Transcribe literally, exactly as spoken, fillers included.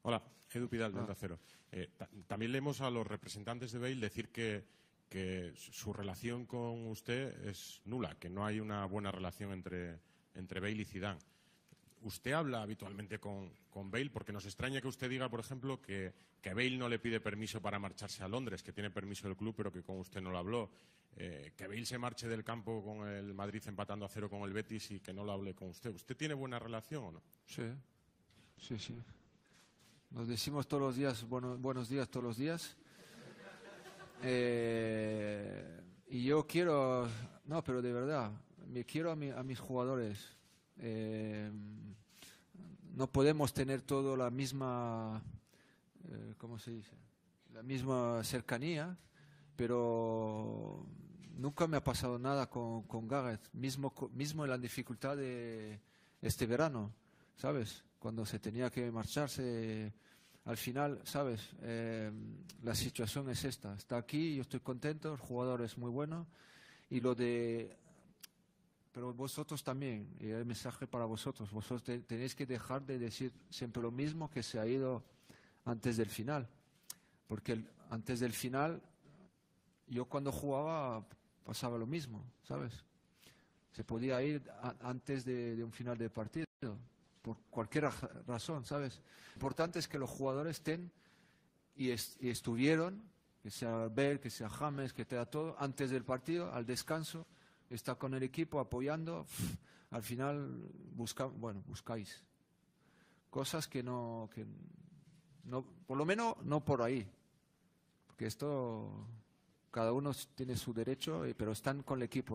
Hola, Edu Pidal, de Ah. Onda Cero. Eh, ta- también leemos a los representantes de Bale decir que, que su relación con usted es nula, que no hay una buena relación entre, entre Bale y Zidane. ¿Usted habla habitualmente con, con Bale? Porque nos extraña que usted diga, por ejemplo, que, que Bale no le pide permiso para marcharse a Londres, que tiene permiso del club, pero que con usted no lo habló. Eh, que Bale se marche del campo con el Madrid empatando a cero con el Betis y que no lo hable con usted. ¿Usted tiene buena relación o no? Sí, sí, sí. Nos decimos todos los días, bueno, buenos días todos los días. Eh, y yo quiero, no, pero de verdad, me quiero a, mi- a mis jugadores. Eh, no podemos tener todo la misma, eh, ¿cómo se dice? La misma cercanía, pero nunca me ha pasado nada con, con Gareth, mismo, co- mismo en la dificultad de este verano, ¿sabes? Cuando se tenía que marcharse, al final, ¿sabes? Eh, la situación es esta, está aquí, yo estoy contento, el jugador es muy bueno, y lo de... Pero vosotros también, y el mensaje para vosotros, vosotros te- tenéis que dejar de decir siempre lo mismo que se ha ido antes del final, porque el- antes del final yo cuando jugaba pasaba lo mismo, ¿sabes? Se podía ir a- antes de, de un final de partido, por cualquier ra- razón, ¿sabes? Lo importante es que los jugadores estén y, est- y estuvieron, que sea Bell, que sea James, que sea todo, antes del partido, al descanso, está con el equipo apoyando, al final busca, bueno, buscáis cosas que no, que no, por lo menos no por ahí, porque esto cada uno tiene su derecho, eh, pero están con el equipo.